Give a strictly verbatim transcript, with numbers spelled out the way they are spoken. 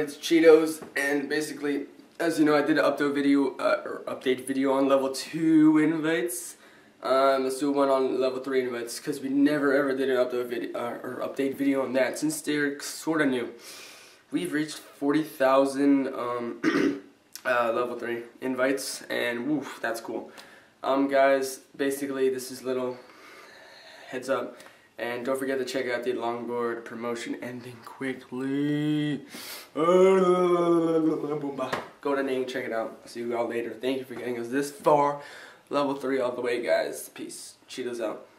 it's Cheetos, and basically, as you know, I did an update video, uh, or update video on level two invites. Um, let's do one on level three invites, because we never ever did an update video, uh, or update video on that, since they're sorta new. We've reached forty thousand um, uh, level three invites, and woof, that's cool. Um, guys, basically, this is little heads up. And don't forget to check out the longboard promotion ending quickly. Go to Ning, check it out. I'll see you all later. Thank you for getting us this far. Level three all the way, guys. Peace. Cheetos out.